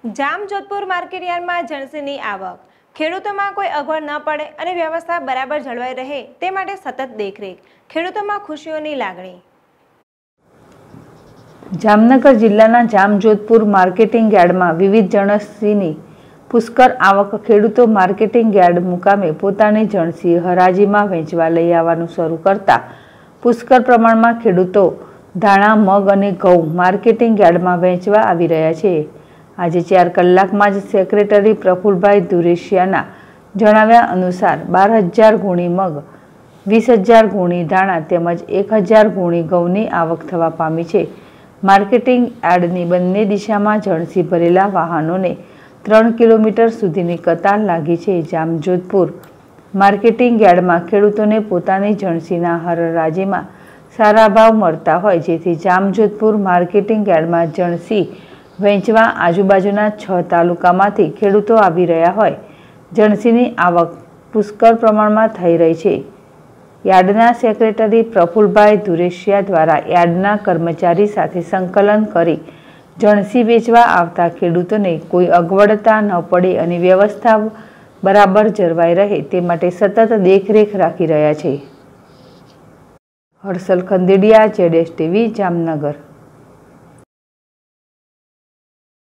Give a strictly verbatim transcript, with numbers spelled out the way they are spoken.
જામજોધપુર માર્કેટયાર્ડમાં જણસીની આવક, ખેડૂતોમાં કોઈ અગવડ ન પડે અને વ્યવસ્થા બરાબર જળવાઈ રહે તે માટે સતત દેખરેખ, ખેડૂતોમાં ખુશીઓની લાગણી। જામનગર જિલ્લાના જામજોધપુર માર્કેટિંગ યાર્ડમાં વિવિધ જણસીની પુષ્કળ આવક ખેડૂતો માર્કેટિંગ યાર્ડ મુકામે પોતાની જણસી હરાજીમાં વેચવા લઈ આવવાનું શરૂ કરતા પુષ્કળ પ્રમાણમાં ખેડૂતો ધાણા, મગ અને ઘઉં માર્કેટિંગ યાર્ડમાં વેચવા આવી રહ્યા છે। આજે ચાર કલાકમાં જ સેક્રેટરી પ્રફુલભાઈ ધુરેશિયાના જણાવ્યા અનુસાર બાર હજાર ગુણી મગ, વીસ હજાર ગુણી ધાણા તેમજ એક હજાર ગુણી ઘઉંની આવક થવા પામી છે। માર્કેટિંગ યાર્ડની બંને દિશામાં જણસી ભરેલા વાહનોને ત્રણ કિલોમીટર સુધીની કતાર લાગી છે। જામજોધપુર માર્કેટિંગ યાર્ડમાં ખેડૂતોને પોતાની જણસીના હરાજીમાં સારા ભાવ મળતા હોય જેથી જામજોધપુર માર્કેટિંગ યાર્ડમાં જણસી વેચવા આજુબાજુના છ તાલુકામાંથી ખેડૂતો આવી રહ્યા હોય જણસીની આવક પુષ્કળ પ્રમાણમાં થઈ રહી છે। યાર્ડના સેક્રેટરી પ્રફુલભાઈ ધુરેશિયા દ્વારા યાર્ડના કર્મચારી સાથે સંકલન કરી જણસી વેચવા આવતા ખેડૂતોને કોઈ અગવડતા ન પડે અને વ્યવસ્થા બરાબર જળવાઈ રહે તે માટે સતત દેખરેખ રાખી રહ્યા છે। હર્ષલ ખંદેડિયા, જેડેશ ટીવી, જામનગર।